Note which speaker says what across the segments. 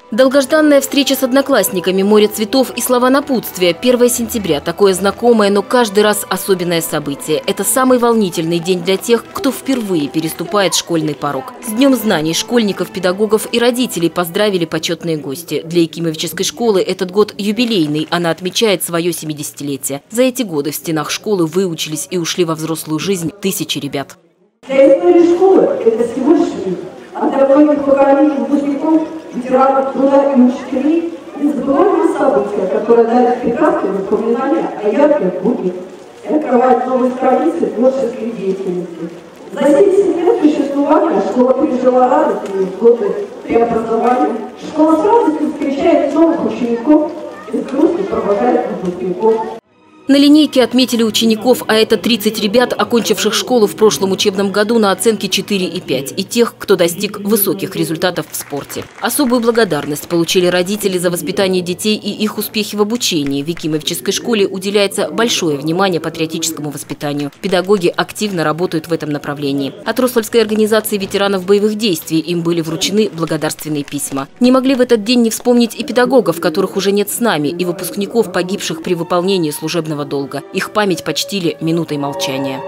Speaker 1: Долгожданная встреча с одноклассниками, море цветов и слова напутствия. 1 сентября – такое знакомое, но каждый раз особенное событие. Это самый волнительный день для тех, кто впервые переступает школьный порог. С Днем знаний школьников, педагогов и родителей поздравили почетные гости. Для Якимовической школы этот год юбилейный, она отмечает свое 70-летие. За эти годы в стенах школы выучились и ушли во взрослую жизнь тысячи ребят.
Speaker 2: Для истории школы это всего лишь жизнь. А для многих поколений выпускников, ветеранов труда и учителей незабываемые события, которые дают прекрасные воспоминания о ярких буднях и открывают новые страницы творческой деятельности. За 70 лет существования школа пережила радостные годы преобразования. Школа с радостью встречает новых учеников и с грустью провожает выпускников.
Speaker 1: На линейке отметили учеников, а это 30 ребят, окончивших школу в прошлом учебном году на оценке 4 и 5, и тех, кто достиг высоких результатов в спорте. Особую благодарность получили родители за воспитание детей и их успехи в обучении. В Якимовической школе уделяется большое внимание патриотическому воспитанию. Педагоги активно работают в этом направлении. От Рославской организации ветеранов боевых действий им были вручены благодарственные письма. Не могли в этот день не вспомнить и педагогов, которых уже нет с нами, и выпускников, погибших при выполнении служебного долга. Их память почтили минутой молчания.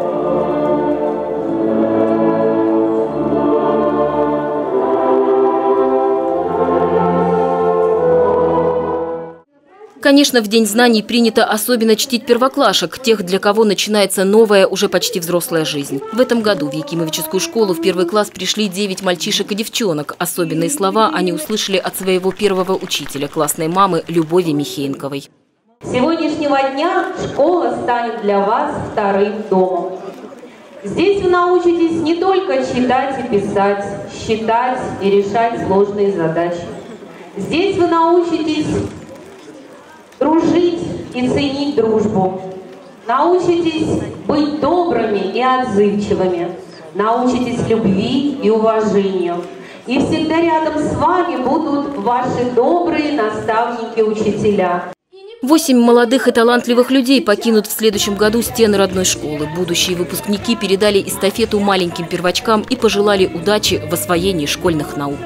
Speaker 1: Конечно, в День знаний принято особенно чтить первоклашек, тех, для кого начинается новая, уже почти взрослая жизнь. В этом году в Якимовическую школу в 1 класс пришли 9 мальчишек и девчонок. Особенные слова они услышали от своего первого учителя, классной мамы Любови Михеенковой.
Speaker 3: С сегодняшнего дня школа станет для вас вторым домом. Здесь вы научитесь не только читать и писать, считать и решать сложные задачи. Здесь вы научитесь дружить и ценить дружбу. Научитесь быть добрыми и отзывчивыми. Научитесь любви и уважению. И всегда рядом с вами будут ваши добрые наставники-учителя.
Speaker 1: 8 молодых и талантливых людей покинут в следующем году стены родной школы. Будущие выпускники передали эстафету маленьким первочкам и пожелали удачи в освоении школьных наук.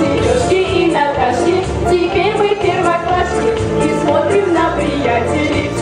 Speaker 4: Теперь мы первоклассники и смотрим на приятелей.